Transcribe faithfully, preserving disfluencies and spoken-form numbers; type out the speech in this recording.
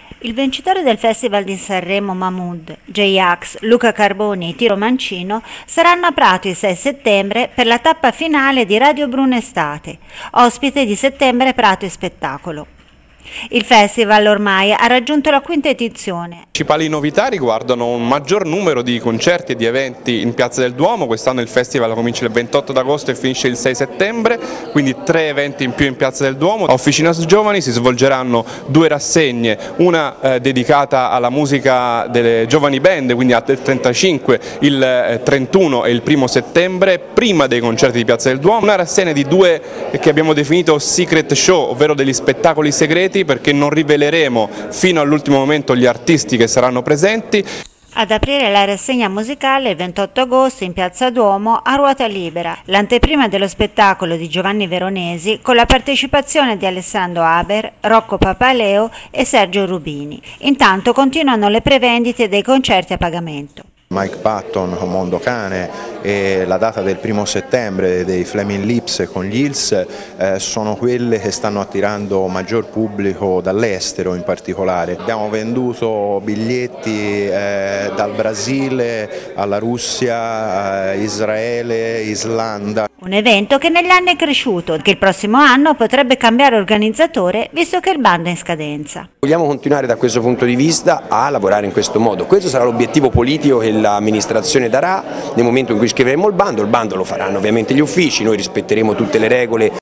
Il vincitore del Festival di Sanremo Mahmood, J-Ax, Luca Carboni e Tiro Mancino saranno a Prato il sei settembre per la tappa finale di Radio Bruno Estate, ospite di Settembre Prato e Spettacolo. Il festival ormai ha raggiunto la quinta edizione. Le principali novità riguardano un maggior numero di concerti e di eventi in Piazza del Duomo. Quest'anno il festival comincia il ventotto d'agosto e finisce il sei settembre, quindi tre eventi in più in Piazza del Duomo. A Officinas Giovani si svolgeranno due rassegne, una eh, dedicata alla musica delle giovani band, quindi al trentacinque, il eh, trentuno e il primo settembre, prima dei concerti di Piazza del Duomo. Una rassegna di due eh, che abbiamo definito secret show, ovvero degli spettacoli segreti, perché non riveleremo fino all'ultimo momento gli artisti che saranno presenti. Ad aprire la rassegna musicale il ventotto agosto in Piazza Duomo a ruota libera, l'anteprima dello spettacolo di Giovanni Veronesi con la partecipazione di Alessandro Haber, Rocco Papaleo e Sergio Rubini. Intanto continuano le prevendite dei concerti a pagamento. Mike Patton con Mondocane e la data del primo settembre dei Flaming Lips con gli Hills eh, sono quelle che stanno attirando maggior pubblico dall'estero in particolare. Abbiamo venduto biglietti eh, dal Brasile alla Russia, eh, Israele, Islanda. Un evento che negli anni è cresciuto e che il prossimo anno potrebbe cambiare organizzatore visto che il bando è in scadenza. Vogliamo continuare da questo punto di vista a lavorare in questo modo. Questo sarà l'obiettivo politico che l'amministrazione darà nel momento in cui scriveremo il bando. Il bando lo faranno ovviamente gli uffici, noi rispetteremo tutte le regole